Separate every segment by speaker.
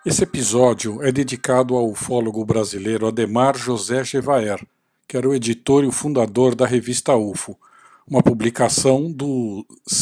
Speaker 1: Esse episódio é dedicado ao ufólogo brasileiro Adhemar José Gevaert, que era o editor e o fundador da revista UFO, uma publicação do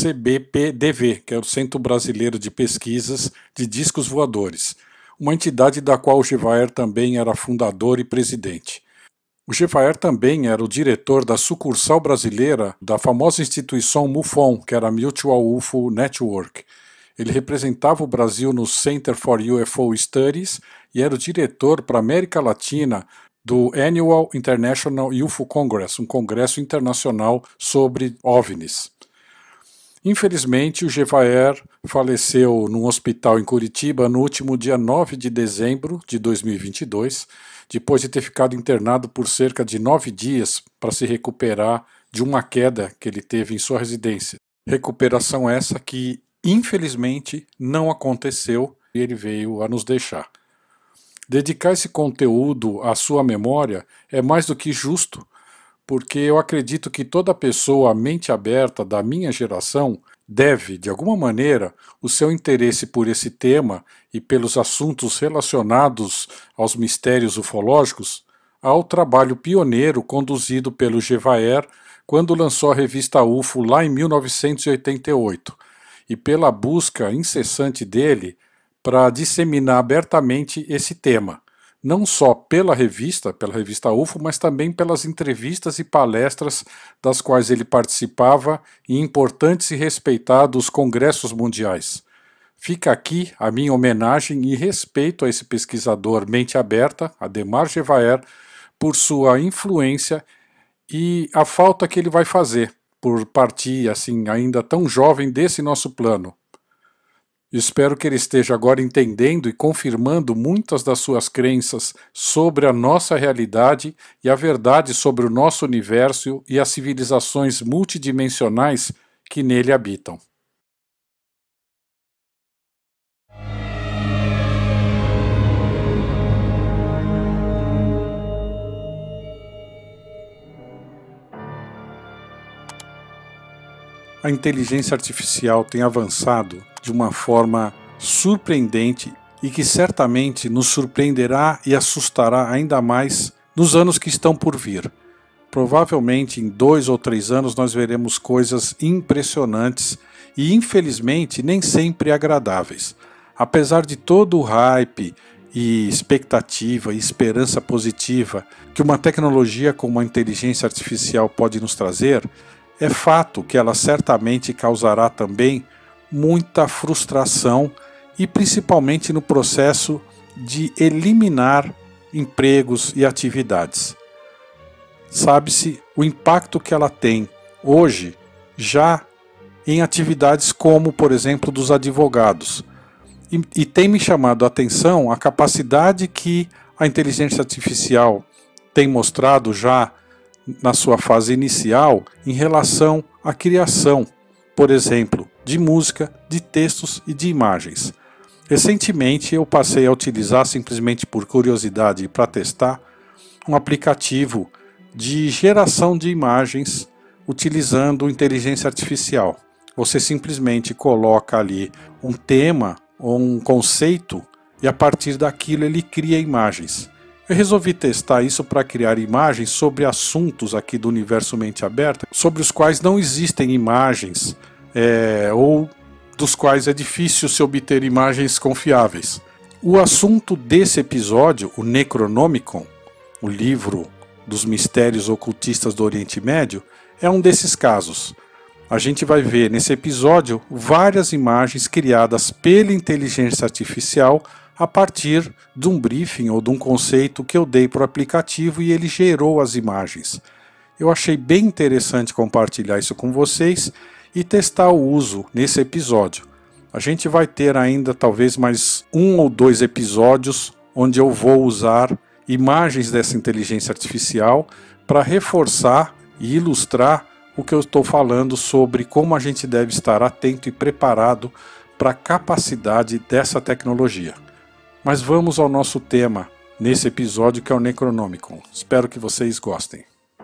Speaker 1: CBPDV, que é o Centro Brasileiro de Pesquisas de Discos Voadores, uma entidade da qual o Gevaert também era fundador e presidente. O Gevaert também era o diretor da sucursal brasileira da famosa instituição MUFON, que era a Mutual UFO Network. Ele representava o Brasil no Center for UFO Studies e era o diretor para a América Latina do Annual International UFO Congress, um congresso internacional sobre OVNIs. Infelizmente, o Gevaert faleceu num hospital em Curitiba no último dia 9 de dezembro de 2022, depois de ter ficado internado por cerca de 9 dias para se recuperar de uma queda que ele teve em sua residência. Recuperação essa que, infelizmente, não aconteceu e ele veio a nos deixar. Dedicar esse conteúdo à sua memória é mais do que justo, porque eu acredito que toda pessoa mente aberta da minha geração deve, de alguma maneira, o seu interesse por esse tema e pelos assuntos relacionados aos mistérios ufológicos ao trabalho pioneiro conduzido pelo Gevaert quando lançou a revista UFO lá em 1988, e pela busca incessante dele para disseminar abertamente esse tema, não só pela revista UFO, mas também pelas entrevistas e palestras das quais ele participava em importantes e respeitados congressos mundiais. Fica aqui a minha homenagem e respeito a esse pesquisador mente aberta, Adhemar Gevaert, por sua influência e a falta que ele vai fazer por partir assim ainda tão jovem desse nosso plano. Espero que ele esteja agora entendendo e confirmando muitas das suas crenças sobre a nossa realidade e a verdade sobre o nosso universo e as civilizações multidimensionais que nele habitam. A inteligência artificial tem avançado de uma forma surpreendente e que certamente nos surpreenderá e assustará ainda mais nos anos que estão por vir. Provavelmente em 2 ou 3 anos nós veremos coisas impressionantes e infelizmente nem sempre agradáveis. Apesar de todo o hype e expectativa e esperança positiva que uma tecnologia como a inteligência artificial pode nos trazer, é fato que ela certamente causará também muita frustração e principalmente no processo de eliminar empregos e atividades. Sabe-se o impacto que ela tem hoje já em atividades como, por exemplo, dos advogados. E tem me chamado a atenção a capacidade que a inteligência artificial tem mostrado já na sua fase inicial em relação à criação, por exemplo, de música, de textos e de imagens. Recentemente eu passei a utilizar, simplesmente por curiosidade e para testar, um aplicativo de geração de imagens utilizando inteligência artificial. Você simplesmente coloca ali um tema ou um conceito e a partir daquilo ele cria imagens. Eu resolvi testar isso para criar imagens sobre assuntos aqui do universo mente aberta, sobre os quais não existem imagens, ou dos quais é difícil se obter imagens confiáveis. O assunto desse episódio, o Necronomicon, o livro dos mistérios ocultistas do Oriente Médio, é um desses casos. A gente vai ver nesse episódio várias imagens criadas pela inteligência artificial a partir de um briefing ou de um conceito que eu dei para o aplicativo e ele gerou as imagens. Eu achei bem interessante compartilhar isso com vocês e testar o uso nesse episódio. A gente vai ter ainda talvez mais 1 ou 2 episódios onde eu vou usar imagens dessa inteligência artificial para reforçar e ilustrar o que eu estou falando sobre como a gente deve estar atento e preparado para a capacidade dessa tecnologia. Mas vamos ao nosso tema nesse episódio, que é o Necronomicon. Espero que vocês gostem.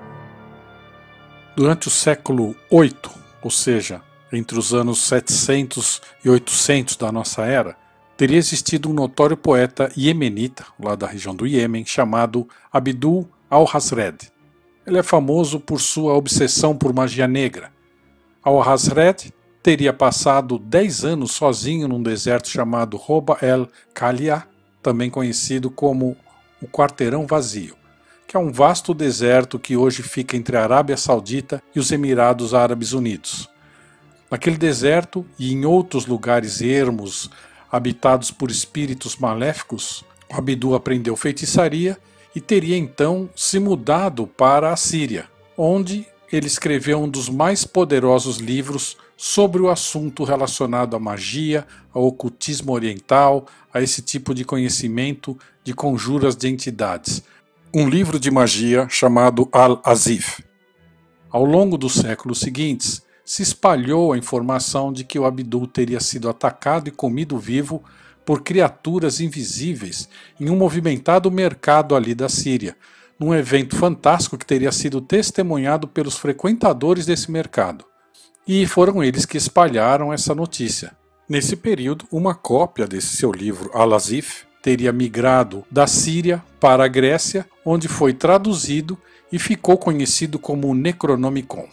Speaker 1: Durante o século VIII, ou seja, entre os anos 700 e 800 da nossa era, teria existido um notório poeta iemenita, lá da região do Iêmen, chamado Abdul al-Hazred. Ele é famoso por sua obsessão por magia negra. Al-Hazred teria passado 10 anos sozinho num deserto chamado Roba el-Khalia, também conhecido como o Quarteirão Vazio, que é um vasto deserto que hoje fica entre a Arábia Saudita e os Emirados Árabes Unidos. Naquele deserto e em outros lugares ermos, habitados por espíritos maléficos, o Abdul aprendeu feitiçaria e teria então se mudado para a Síria, onde ele escreveu um dos mais poderosos livros sobre o assunto relacionado à magia, ao ocultismo oriental, a esse tipo de conhecimento de conjuras de entidades. Um livro de magia chamado Al-Azif. Ao longo dos séculos seguintes, se espalhou a informação de que o Abdul teria sido atacado e comido vivo por criaturas invisíveis em um movimentado mercado ali da Síria, num evento fantástico que teria sido testemunhado pelos frequentadores desse mercado. E foram eles que espalharam essa notícia. Nesse período, uma cópia desse seu livro, Al-Azif, teria migrado da Síria para a Grécia, onde foi traduzido e ficou conhecido como Necronomicon.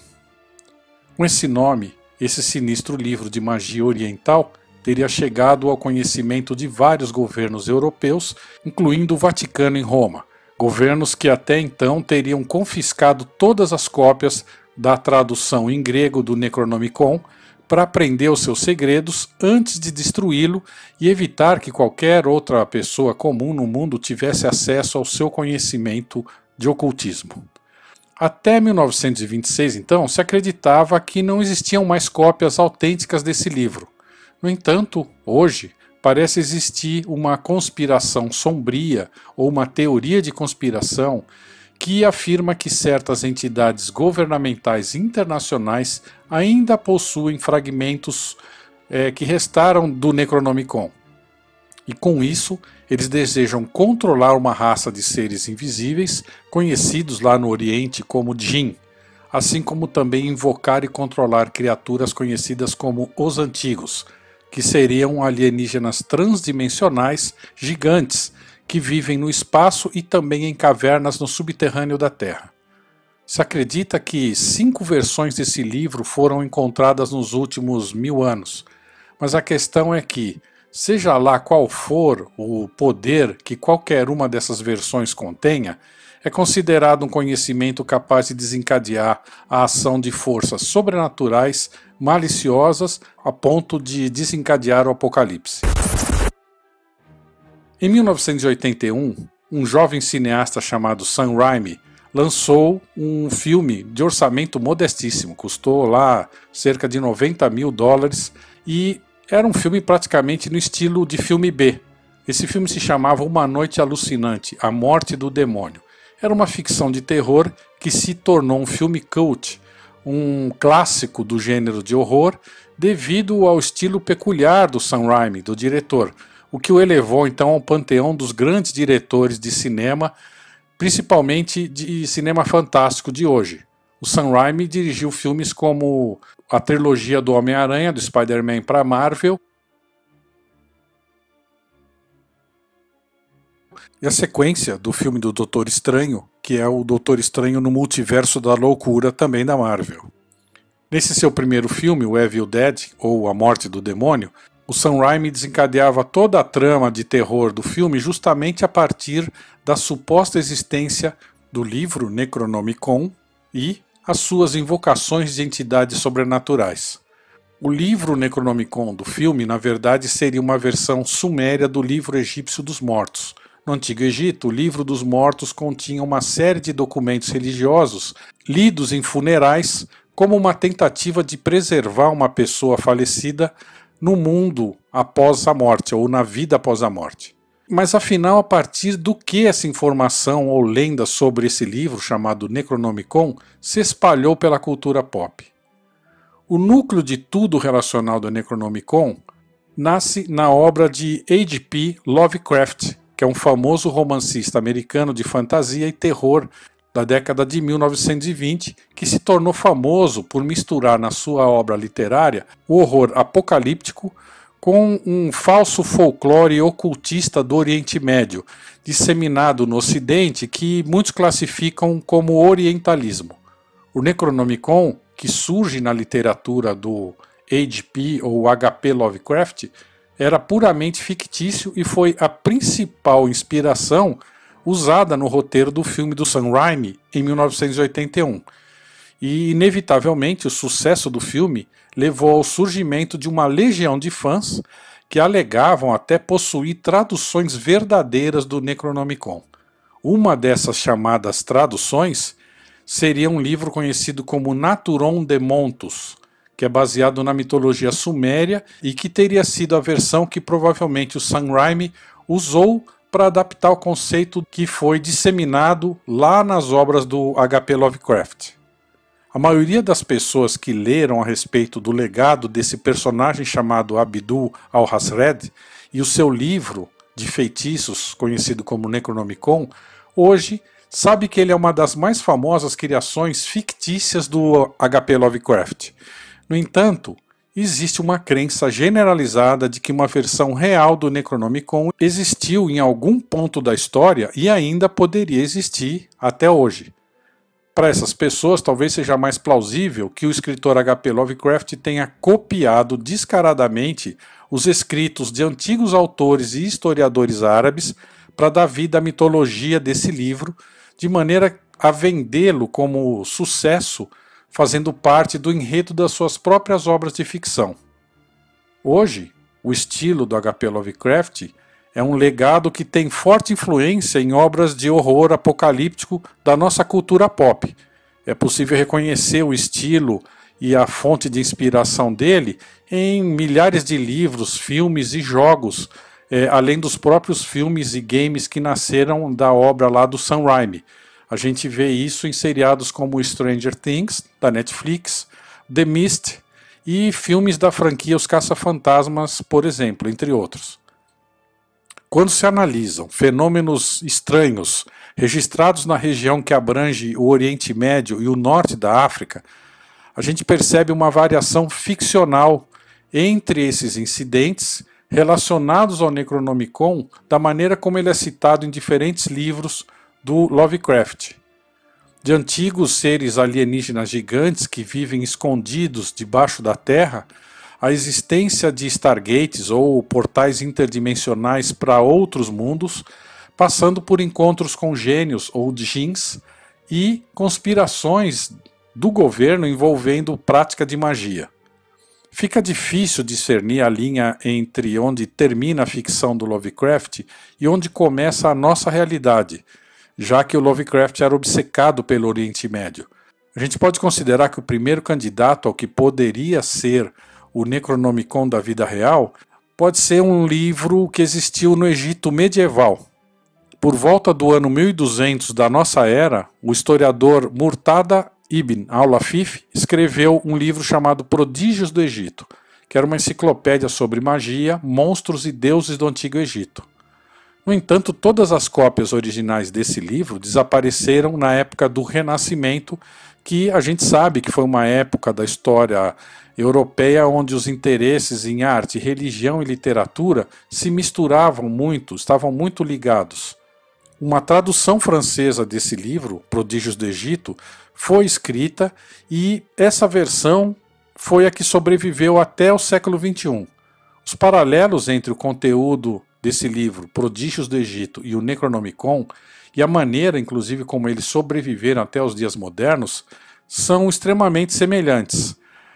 Speaker 1: Com esse nome, esse sinistro livro de magia oriental teria chegado ao conhecimento de vários governos europeus, incluindo o Vaticano em Roma, governos que até então teriam confiscado todas as cópias da tradução em grego do Necronomicon para aprender os seus segredos antes de destruí-lo e evitar que qualquer outra pessoa comum no mundo tivesse acesso ao seu conhecimento de ocultismo. Até 1926, então, se acreditava que não existiam mais cópias autênticas desse livro. No entanto, hoje, parece existir uma conspiração sombria ou uma teoria de conspiração que afirma que certas entidades governamentais internacionais ainda possuem fragmentos que restaram do Necronomicon. E com isso, eles desejam controlar uma raça de seres invisíveis, conhecidos lá no Oriente como Jinn, assim como também invocar e controlar criaturas conhecidas como os Antigos, que seriam alienígenas transdimensionais gigantes que vivem no espaço e também em cavernas no subterrâneo da Terra. Se acredita que 5 versões desse livro foram encontradas nos últimos 1000 anos, mas a questão é que, seja lá qual for o poder que qualquer uma dessas versões contenha, é considerado um conhecimento capaz de desencadear a ação de forças sobrenaturais maliciosas a ponto de desencadear o apocalipse. Em 1981, um jovem cineasta chamado Sam Raimi lançou um filme de orçamento modestíssimo, custou lá cerca de $90 mil e era um filme praticamente no estilo de filme B. Esse filme se chamava Uma Noite Alucinante, A Morte do Demônio. Era uma ficção de terror que se tornou um filme cult, um clássico do gênero de horror, devido ao estilo peculiar do Sam Raimi, do diretor, o que o elevou então ao panteão dos grandes diretores de cinema, principalmente de cinema fantástico de hoje. O Sam Raimi dirigiu filmes como a trilogia do Homem-Aranha, do Spider-Man para a Marvel, e a sequência do filme do Doutor Estranho, que é o Doutor Estranho no Multiverso da Loucura, também da Marvel. Nesse seu primeiro filme, o Evil Dead, ou A Morte do Demônio, o Sam Raimi desencadeava toda a trama de terror do filme justamente a partir da suposta existência do livro Necronomicon e as suas invocações de entidades sobrenaturais. O livro Necronomicon do filme, na verdade, seria uma versão suméria do livro egípcio dos mortos. No Antigo Egito, o livro dos mortos continha uma série de documentos religiosos lidos em funerais como uma tentativa de preservar uma pessoa falecida no mundo após a morte, ou na vida após a morte. Mas afinal, a partir do que essa informação ou lenda sobre esse livro, chamado Necronomicon, se espalhou pela cultura pop? O núcleo de tudo relacionado ao Necronomicon nasce na obra de H.P. Lovecraft, que é um famoso romancista americano de fantasia e terror da década de 1920, que se tornou famoso por misturar na sua obra literária o horror apocalíptico com um falso folclore ocultista do Oriente Médio, disseminado no Ocidente, que muitos classificam como orientalismo. O Necronomicon, que surge na literatura do H.P. ou H.P. Lovecraft, era puramente fictício e foi a principal inspiração usada no roteiro do filme do Sam Raimi em 1981. E, inevitavelmente, o sucesso do filme levou ao surgimento de uma legião de fãs que alegavam até possuir traduções verdadeiras do Necronomicon. Uma dessas chamadas traduções seria um livro conhecido como Naturon de Montus, que é baseado na mitologia suméria e que teria sido a versão que provavelmente o Sam Raimi usou para adaptar o conceito que foi disseminado lá nas obras do H.P. Lovecraft. A maioria das pessoas que leram a respeito do legado desse personagem chamado Abdul al-Hazred e o seu livro de feitiços, conhecido como Necronomicon, hoje sabe que ele é uma das mais famosas criações fictícias do H.P. Lovecraft. No entanto, existe uma crença generalizada de que uma versão real do Necronomicon existiu em algum ponto da história e ainda poderia existir até hoje. Para essas pessoas, talvez seja mais plausível que o escritor H.P. Lovecraft tenha copiado descaradamente os escritos de antigos autores e historiadores árabes para dar vida à mitologia desse livro, de maneira a vendê-lo como sucesso, fazendo parte do enredo das suas próprias obras de ficção. Hoje, o estilo do H.P. Lovecraft é um legado que tem forte influência em obras de horror apocalíptico da nossa cultura pop. É possível reconhecer o estilo e a fonte de inspiração dele em milhares de livros, filmes e jogos, além dos próprios filmes e games que nasceram da obra lá do Sam Raimi. A gente vê isso em seriados como Stranger Things, da Netflix, The Mist e filmes da franquia Os Caça-Fantasmas, por exemplo, entre outros. Quando se analisam fenômenos estranhos registrados na região que abrange o Oriente Médio e o norte da África, a gente percebe uma variação ficcional entre esses incidentes relacionados ao Necronomicon da maneira como ele é citado em diferentes livros do Lovecraft. De antigos seres alienígenas gigantes que vivem escondidos debaixo da terra, a existência de Stargates ou portais interdimensionais para outros mundos, passando por encontros com gênios ou djinns e conspirações do governo envolvendo prática de magia. Fica difícil discernir a linha entre onde termina a ficção do Lovecraft e onde começa a nossa realidade, já que o Lovecraft era obcecado pelo Oriente Médio. A gente pode considerar que o primeiro candidato ao que poderia ser o Necronomicon da vida real pode ser um livro que existiu no Egito medieval. Por volta do ano 1200 da nossa era, o historiador Murtada Ibn al-Lafif escreveu um livro chamado Prodígios do Egito, que era uma enciclopédia sobre magia, monstros e deuses do Antigo Egito. No entanto, todas as cópias originais desse livro desapareceram na época do Renascimento, que a gente sabe que foi uma época da história europeia onde os interesses em arte, religião e literatura se misturavam muito, estavam muito ligados. Uma tradução francesa desse livro, Prodígios do Egito, foi escrita e essa versão foi a que sobreviveu até o século XXI. Os paralelos entre o conteúdo desse livro, Prodígios do Egito, e o Necronomicon, e a maneira, inclusive, como eles sobreviveram até os dias modernos, são extremamente semelhantes.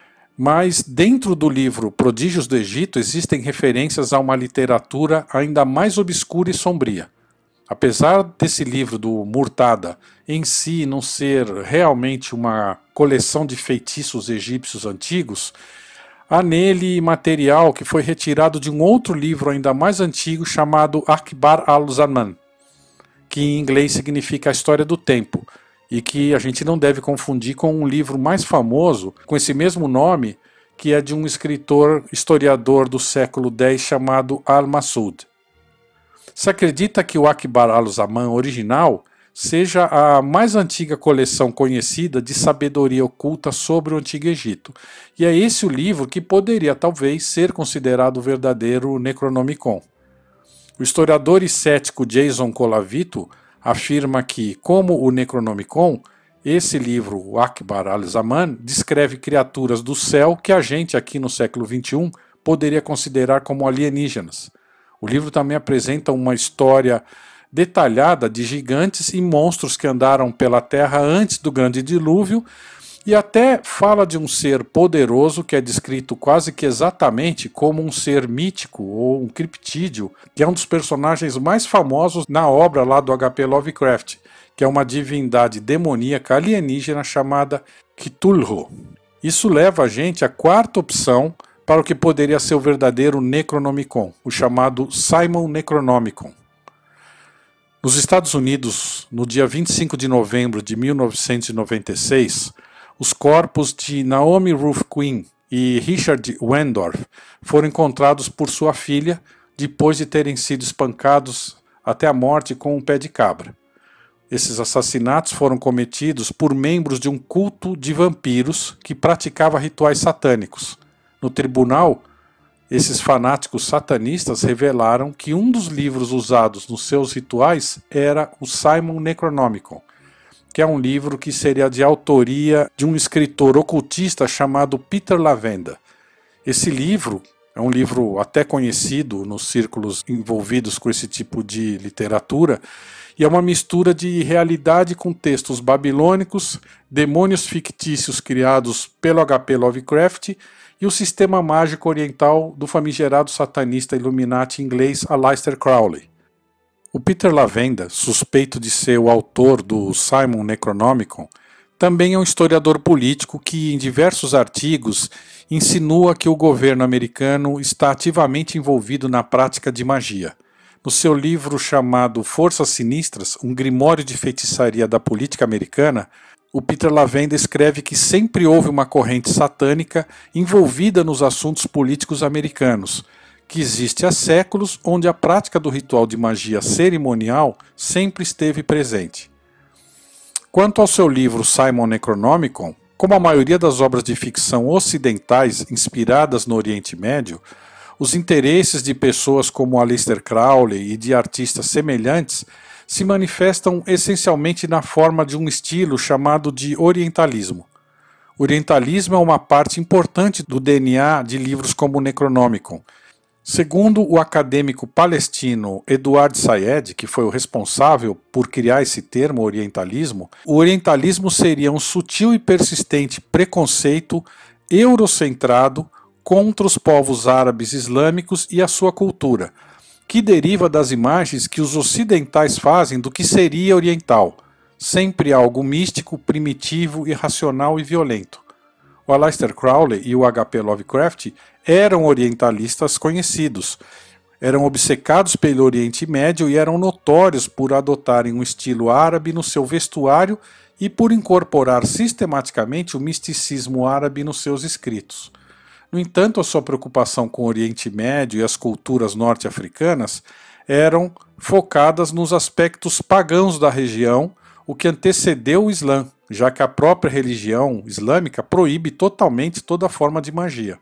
Speaker 1: Mas dentro do livro Prodígios do Egito existem referências a uma literatura ainda mais obscura e sombria. Apesar desse livro do Murtada em si não ser realmente uma coleção de feitiços egípcios antigos, há nele material que foi retirado de um outro livro ainda mais antigo chamado Akbar al-Zaman, que em inglês significa a História do Tempo, e que a gente não deve confundir com um livro mais famoso, com esse mesmo nome, que é de um escritor historiador do século X chamado Al-Masud. Se acredita que o Akbar al-Zaman original seja a mais antiga coleção conhecida de sabedoria oculta sobre o Antigo Egito. E é esse o livro que poderia talvez ser considerado o verdadeiro Necronomicon. O historiador e cético Jason Colavito afirma que, como o Necronomicon, esse livro, o Akbar al-Zaman, descreve criaturas do céu que a gente aqui no século XXI poderia considerar como alienígenas. O livro também apresenta uma história detalhada de gigantes e monstros que andaram pela Terra antes do grande dilúvio e até fala de um ser poderoso que é descrito quase que exatamente como um ser mítico ou um criptídeo, que é um dos personagens mais famosos na obra lá do H.P. Lovecraft, que é uma divindade demoníaca alienígena chamada Cthulhu. Isso leva a gente à quarta opção para o que poderia ser o verdadeiro Necronomicon, o chamado Simon Necronomicon. Nos Estados Unidos, no dia 25 de novembro de 1996, os corpos de Naomi Ruth Quinn e Richard Wendorf foram encontrados por sua filha depois de terem sido espancados até a morte com um pé de cabra. Esses assassinatos foram cometidos por membros de um culto de vampiros que praticava rituais satânicos. No tribunal, esses fanáticos satanistas revelaram que um dos livros usados nos seus rituais era o Simon Necronomicon, que é um livro que seria de autoria de um escritor ocultista chamado Peter Lavenda. Esse livro é um livro até conhecido nos círculos envolvidos com esse tipo de literatura, e é uma mistura de realidade com textos babilônicos, demônios fictícios criados pelo H.P. Lovecraft e o sistema mágico oriental do famigerado satanista Illuminati inglês Aleister Crowley. O Peter Lavenda, suspeito de ser o autor do Simon Necronomicon, também é um historiador político que, em diversos artigos, insinua que o governo americano está ativamente envolvido na prática de magia. No seu livro chamado Forças Sinistras, um grimório de feitiçaria da política americana, o Peter Lavenda escreve que sempre houve uma corrente satânica envolvida nos assuntos políticos americanos, que existe há séculos, onde a prática do ritual de magia cerimonial sempre esteve presente. Quanto ao seu livro Simon Necronomicon, como a maioria das obras de ficção ocidentais inspiradas no Oriente Médio, os interesses de pessoas como Aleister Crowley e de artistas semelhantes se manifestam essencialmente na forma de um estilo chamado de orientalismo. O orientalismo é uma parte importante do DNA de livros como o Necronomicon. Segundo o acadêmico palestino Eduard Sayed, que foi o responsável por criar esse termo orientalismo, o orientalismo seria um sutil e persistente preconceito eurocentrado contra os povos árabes islâmicos e a sua cultura, que deriva das imagens que os ocidentais fazem do que seria oriental, sempre algo místico, primitivo, irracional e violento. O Aleister Crowley e o H.P. Lovecraft eram orientalistas conhecidos, eram obcecados pelo Oriente Médio e eram notórios por adotarem um estilo árabe no seu vestuário e por incorporar sistematicamente o misticismo árabe nos seus escritos. No entanto, a sua preocupação com o Oriente Médio e as culturas norte-africanas eram focadas nos aspectos pagãos da região, o que antecedeu o Islã, já que a própria religião islâmica proíbe totalmente toda forma de magia.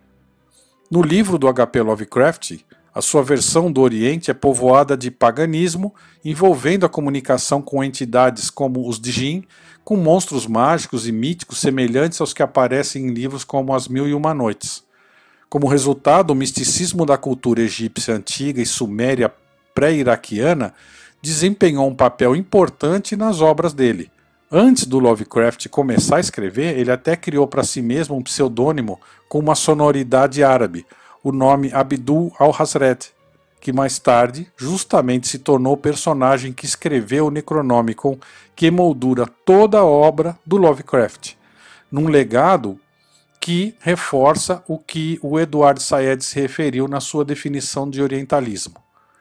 Speaker 1: No livro do H.P. Lovecraft, a sua versão do Oriente é povoada de paganismo, envolvendo a comunicação com entidades como os Djinn, com monstros mágicos e míticos semelhantes aos que aparecem em livros como As Mil e Uma Noites. Como resultado, o misticismo da cultura egípcia antiga e suméria pré-iraquiana desempenhou um papel importante nas obras dele. Antes do Lovecraft começar a escrever, ele até criou para si mesmo um pseudônimo com uma sonoridade árabe, o nome Abdul al-Hazred, que mais tarde justamente se tornou o personagem que escreveu o Necronomicon, que emoldura toda a obra do Lovecraft, num legado que reforça o que o Eduard Sayed se referiu na sua definição de orientalismo.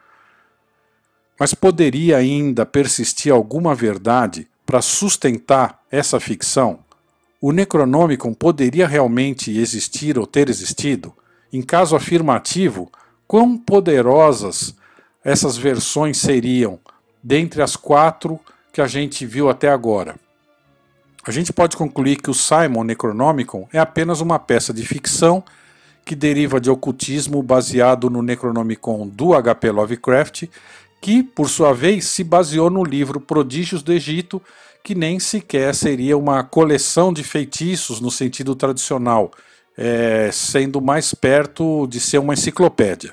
Speaker 1: Mas poderia ainda persistir alguma verdade para sustentar essa ficção? O Necronomicon poderia realmente existir ou ter existido? Em caso afirmativo, quão poderosas essas versões seriam dentre as 4 que a gente viu até agora. A gente pode concluir que o Simon Necronomicon é apenas uma peça de ficção que deriva de ocultismo baseado no Necronomicon do H.P. Lovecraft, que, por sua vez, se baseou no livro Prodígios do Egito, que nem sequer seria uma coleção de feitiços no sentido tradicional, sendo mais perto de ser uma enciclopédia.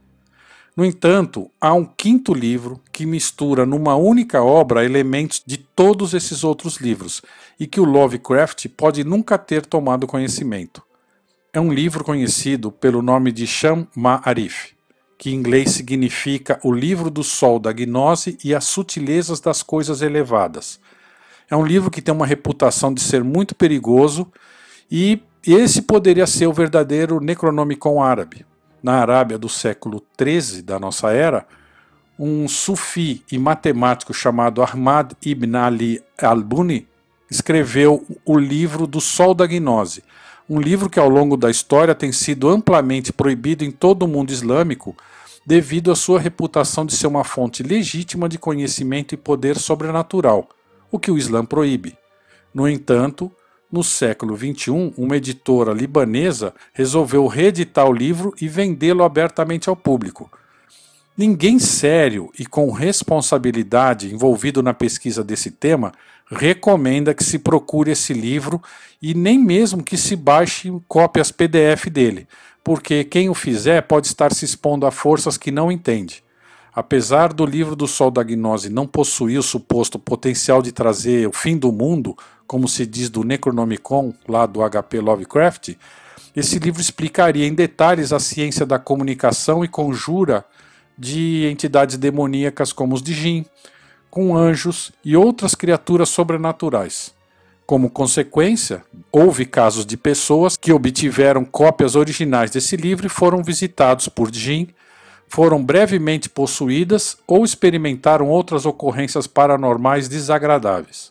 Speaker 1: No entanto, há um quinto livro que mistura numa única obra elementos de todos esses outros livros e que o Lovecraft pode nunca ter tomado conhecimento. É um livro conhecido pelo nome de Sham-Ma'arif, que em inglês significa o livro do sol da gnose e as sutilezas das coisas elevadas. É um livro que tem uma reputação de ser muito perigoso e esse poderia ser o verdadeiro Necronomicon árabe. Na Arábia do século XIII da nossa era, um sufi e matemático chamado Ahmad ibn Ali al-Buni escreveu o livro do Sol da Gnose, um livro que ao longo da história tem sido amplamente proibido em todo o mundo islâmico devido à sua reputação de ser uma fonte legítima de conhecimento e poder sobrenatural, o que o Islã proíbe. No entanto, no século XXI, uma editora libanesa resolveu reeditar o livro e vendê-lo abertamente ao público. Ninguém sério e com responsabilidade envolvido na pesquisa desse tema recomenda que se procure esse livro e nem mesmo que se baixe cópias PDF dele, porque quem o fizer pode estar se expondo a forças que não entende. Apesar do livro do Sol da Gnose não possuir o suposto potencial de trazer o fim do mundo, como se diz do Necronomicon, lá do H.P. Lovecraft, esse livro explicaria em detalhes a ciência da comunicação e conjura de entidades demoníacas como os Djinn, com anjos e outras criaturas sobrenaturais. Como consequência, houve casos de pessoas que obtiveram cópias originais desse livro e foram visitados por Djinn, foram brevemente possuídas ou experimentaram outras ocorrências paranormais desagradáveis.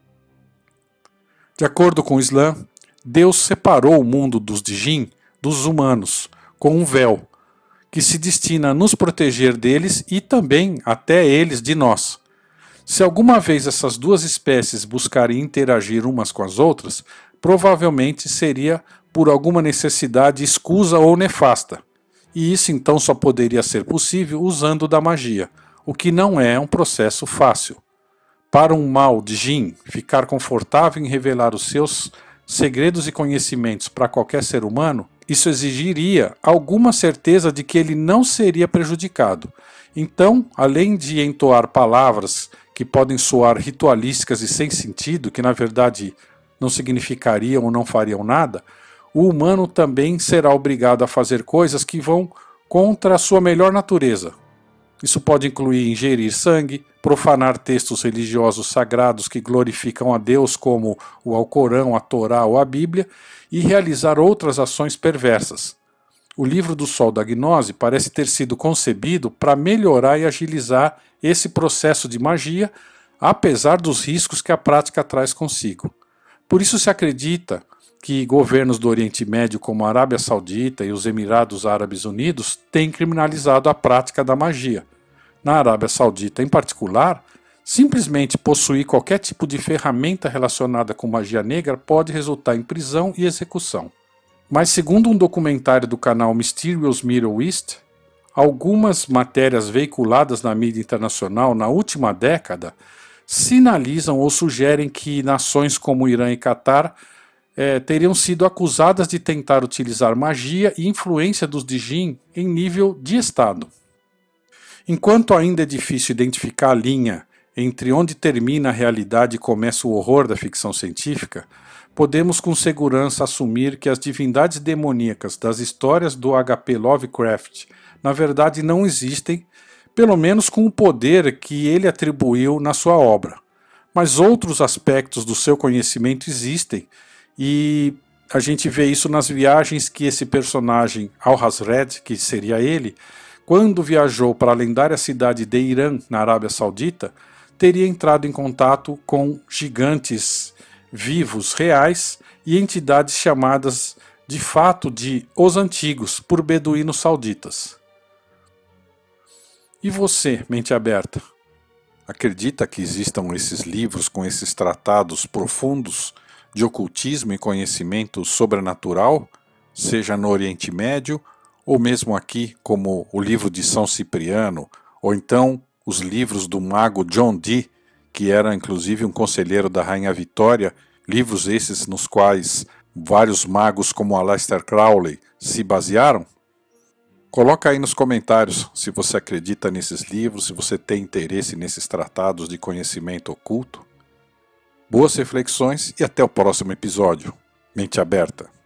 Speaker 1: De acordo com o Islã, Deus separou o mundo dos Djinn dos humanos com um véu, que se destina a nos proteger deles e também até eles de nós. Se alguma vez essas duas espécies buscarem interagir umas com as outras, provavelmente seria por alguma necessidade escusa ou nefasta. E isso então só poderia ser possível usando da magia, o que não é um processo fácil. Para um mal de Djinn ficar confortável em revelar os seus segredos e conhecimentos para qualquer ser humano, isso exigiria alguma certeza de que ele não seria prejudicado. Então, além de entoar palavras que podem soar ritualísticas e sem sentido, que na verdade não significariam ou não fariam nada, o humano também será obrigado a fazer coisas que vão contra a sua melhor natureza. Isso pode incluir ingerir sangue, profanar textos religiosos sagrados que glorificam a Deus como o Alcorão, a Torá ou a Bíblia e realizar outras ações perversas. O livro do Sol da Gnose parece ter sido concebido para melhorar e agilizar esse processo de magia, apesar dos riscos que a prática traz consigo. Por isso se acredita que governos do Oriente Médio como a Arábia Saudita e os Emirados Árabes Unidos têm criminalizado a prática da magia. Na Arábia Saudita, em particular, simplesmente possuir qualquer tipo de ferramenta relacionada com magia negra pode resultar em prisão e execução. Mas segundo um documentário do canal Mysterious Middle East, algumas matérias veiculadas na mídia internacional na última década sinalizam ou sugerem que nações como Irã e Catar teriam sido acusadas de tentar utilizar magia e influência dos Djinn em nível de Estado. Enquanto ainda é difícil identificar a linha entre onde termina a realidade e começa o horror da ficção científica, podemos com segurança assumir que as divindades demoníacas das histórias do H.P. Lovecraft na verdade não existem, pelo menos com o poder que ele atribuiu na sua obra. Mas outros aspectos do seu conhecimento existem, e a gente vê isso nas viagens que esse personagem, Al-Hazred, que seria ele, quando viajou para a lendária cidade de Irã, na Arábia Saudita, teria entrado em contato com gigantes vivos reais e entidades chamadas de fato de Os Antigos, por beduínos sauditas. E você, mente aberta? Acredita que existam esses livros com esses tratados profundos de ocultismo e conhecimento sobrenatural, seja no Oriente Médio, ou mesmo aqui, como o livro de São Cipriano, ou então os livros do mago John Dee, que era inclusive um conselheiro da Rainha Vitória, livros esses nos quais vários magos como Aleister Crowley se basearam? Coloca aí nos comentários se você acredita nesses livros, se você tem interesse nesses tratados de conhecimento oculto. Boas reflexões e até o próximo episódio. Mente aberta.